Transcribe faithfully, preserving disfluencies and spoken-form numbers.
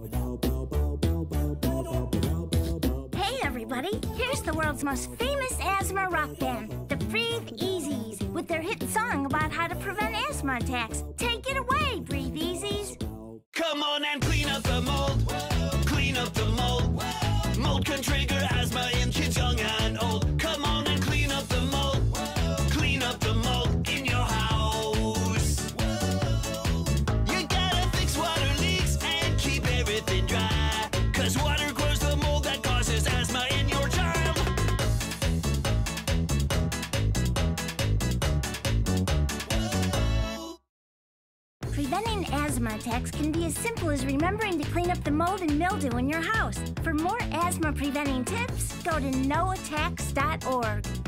Hey everybody, here's the world's most famous asthma rock band, the Breathe Easies, with their hit song about how to prevent asthma attacks. Take it away, Breathe Easies. Come on and clean up the mold, clean up the mold. Mold can trigger asthma in kids young and old. Come on and clean up the mold, clean up the mold in your house. You gotta fix water leaks and keep everything dry, 'cause water grows the mold that causes asthma in your child. Preventing asthma attacks can be as simple as remembering to clean up the mold and mildew in your house. For more asthma preventing tips, go to no attacks dot org.